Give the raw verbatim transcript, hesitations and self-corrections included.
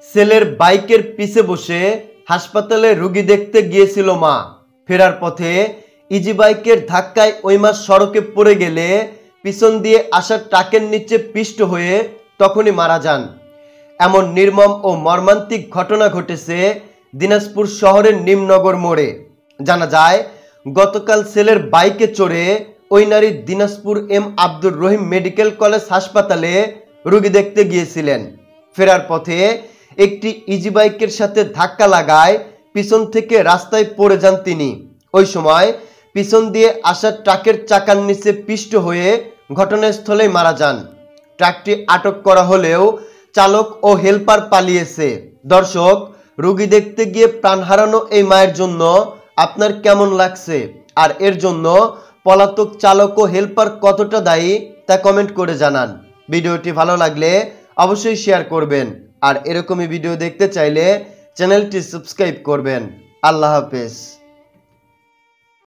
ছেলের বাইকের পিছে বসে হাসপাতালে রোগী দেখতে গিয়েছিল মা। ফেরার পথে ইজি বাইকের ধাক্কায় ওই মা সড়কে পড়ে গেলে পিছন দিয়ে আসা ট্রাকের নিচে পিষ্ট হয়ে তখনই মারা যান। এমন নির্মম ও মর্মান্তিক ঘটনা ঘটেছে দিনাজপুর শহরের নিমনগর মোড়ে। জানা যায়, গতকাল ছেলের বাইকে চড়ে ওই নারী Dinajpur M Abdur Rahim medical college হাসপাতালে রোগী দেখতে গিয়েছিলেন। ফেরার পথে একটি ইজি বাইকের সাথে ধাক্কা লাগায় পিছন থেকে রাস্তায় পড়ে যান তিনি। ওই সময় পিছন দিয়ে আসা ট্রাকের চাকার নিচে পিষ্ট হয়ে ঘটনাস্থলেই মারা যান। ট্রাকটি আটক করা হলেও চালক ও হেলপার পালিয়েছে। দর্শক, রোগী দেখতে গিয়ে প্রাণ হারানো এই মায়ের জন্য আপনার কেমন লাগছে, আর এর জন্য পলাতক চালক ও হেলপার কতটা দায়ী তা কমেন্ট করে জানান। ভিডিওটি ভালো লাগলে অবশ্যই শেয়ার করবেন, আর এরকমই ভিডিও দেখতে চাইলে চ্যানেলটি সাবস্ক্রাইব করবেন। আল্লাহ হাফেজ।